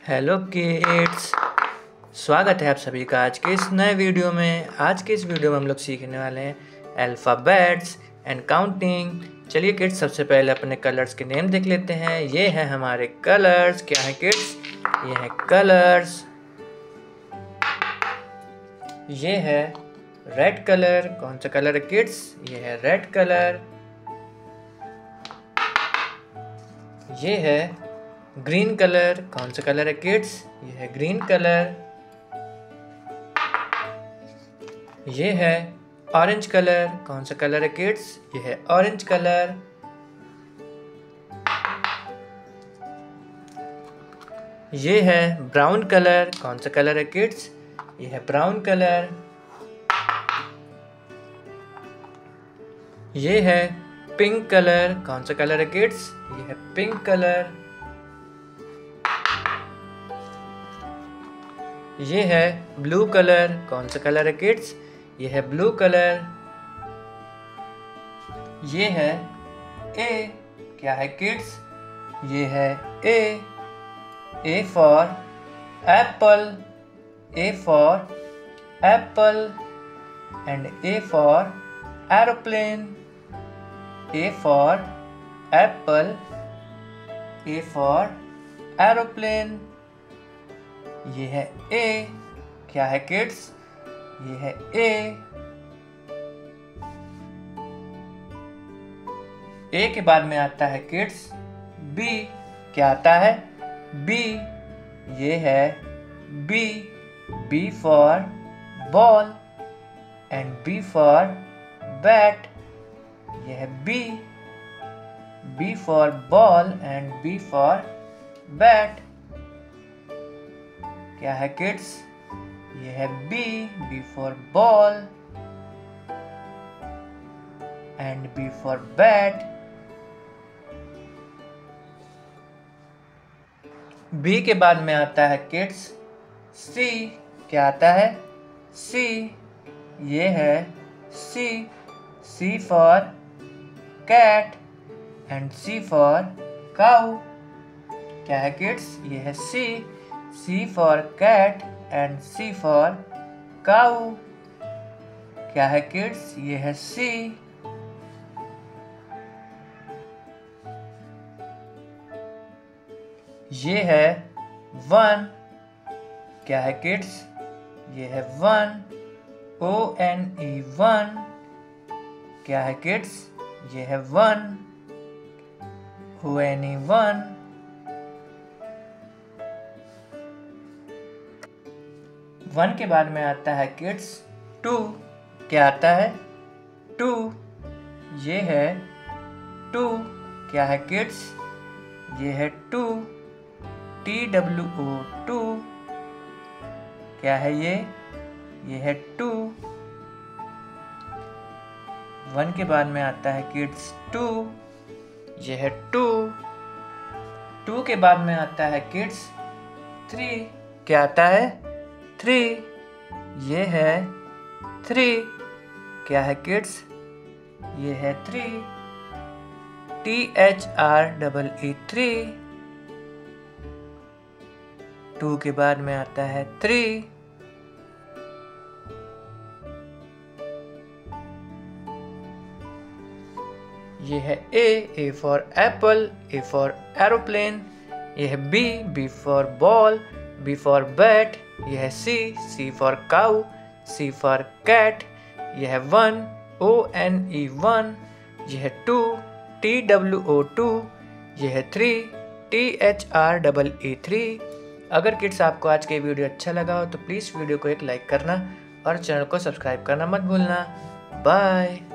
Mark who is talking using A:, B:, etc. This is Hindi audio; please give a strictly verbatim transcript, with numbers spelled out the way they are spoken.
A: हेलो किड्स, स्वागत है आप सभी का आज के इस नए वीडियो में। आज के इस वीडियो में हम लोग सीखने वाले हैं अल्फ़ाबेट्स एंड काउंटिंग। चलिए किड्स, सबसे पहले अपने कलर्स के नेम देख लेते हैं। ये हैं हमारे कलर्स। क्या है किड्स? ये हैं कलर्स। ये है रेड कलर। कौन सा कलर है किड्स? ये है रेड कलर। ये है ग्रीन कलर। कौन सा कलर है किड्स? ये है ग्रीन कलर। ये है ऑरेंज कलर। कौन सा कलर है किड्स? ये है ऑरेंज कलर। ये है ब्राउन कलर। कौन सा कलर है किड्स? ये है ब्राउन कलर। ये है पिंक कलर। कौन सा कलर है किड्स? ये है पिंक कलर। ये है ब्लू कलर। कौन सा कलर है किड्स? ये है ब्लू कलर। ये है ए। क्या है किड्स? ये है A. A for apple. A for apple and A for aeroplane. A for apple, A for aeroplane. ये है ए। क्या है किड्स? ये है ए। ए के बाद में आता है किड्स बी। क्या आता है? बी। ये है B. B for ball and B for bat. ये है B. B for ball and B for bat. क्या है किड्स? ये है B. B for ball and B for bat. B के बाद में आता है किड्स सी। क्या आता है? सी। ये है C. C for cat and C for cow. क्या है किड्स? ये है सी। C for cat and C for cow। क्या है किड्स? ये है C। ये है वन। क्या है किड्स? ये है one. O N E one. क्या है किड्स? ये है one. O N E one. One के बाद में आता है किड्स टू। क्या आता है? टू। ये है टू। क्या है किड्स? ये है two. T W O two. क्या है ये? ये है टू। वन के बाद में आता है किड्स टू। ये है टू। टू के बाद में आता है किड्स थ्री। क्या आता है? थ्री। ये है थ्री। क्या है किड्स? ये है three. T H R double E three. Two के बाद में आता है थ्री। ये है A. A for apple, A for aeroplane. ये है B. B for ball, B for bat. यह है C. C for cow, C for cat. यह है one. O N E one. यह है two. T W O two. यह है three. T H R double E three. अगर किड्स आपको आज के वीडियो अच्छा लगा हो तो प्लीज़ वीडियो को एक लाइक करना और चैनल को सब्सक्राइब करना मत भूलना। बाय।